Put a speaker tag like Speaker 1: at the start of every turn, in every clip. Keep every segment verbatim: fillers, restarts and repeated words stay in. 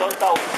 Speaker 1: levantar o...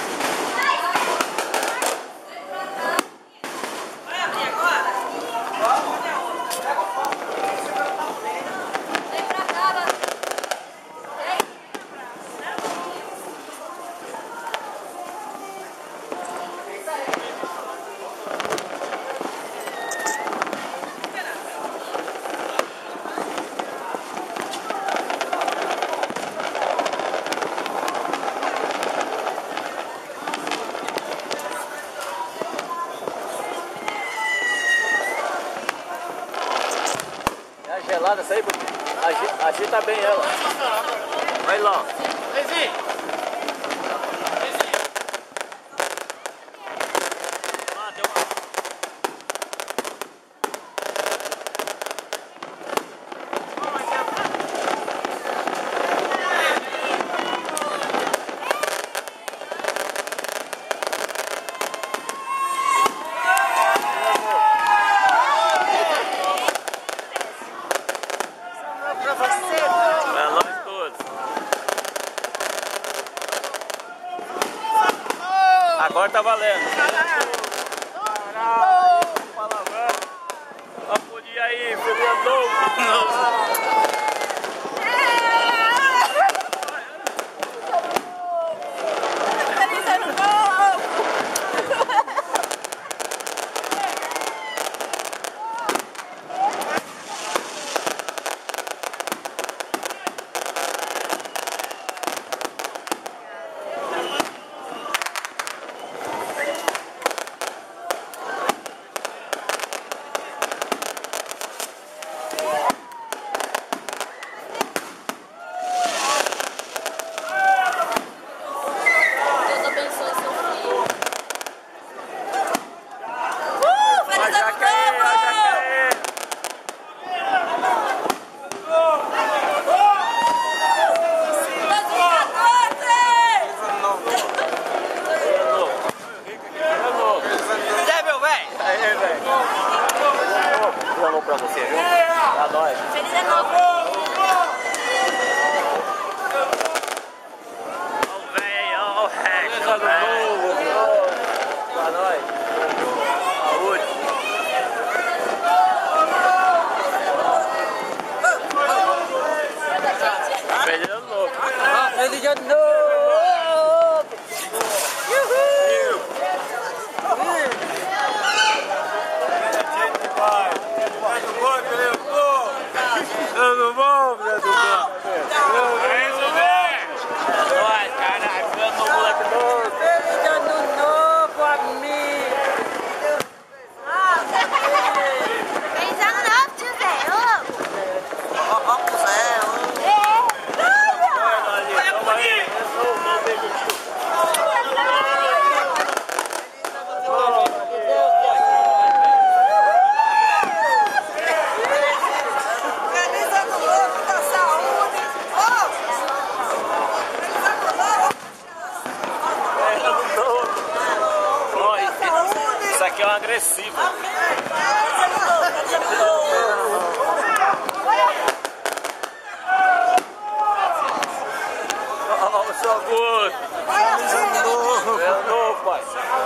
Speaker 1: Gelada essa aí, agita, agita bem ela. Vai lá. Agora tá valendo. Caralho! Palavrão! Apodia aí, feliz novo! Pra você, viu? Pra nós.
Speaker 2: Feliz ano novo!
Speaker 1: Ó o velho, ó o resto. Feliz ano novo! Pra nós. Saúde. Feliz ano novo.
Speaker 3: Feliz ano novo! Uhul!
Speaker 1: Tudo bom, meu Deus? É isso mesmo! É nóis, caralho! Feliz ano novo, moleque novo!
Speaker 3: Feliz ano novo, amigo!
Speaker 2: Feliz ano novo, tio Zé!
Speaker 3: Ó, ó, ó, Zé!
Speaker 1: Toma aí! Não tem que... Isso aqui é um agressivo. Ó, o seu gosto. É novo, pai.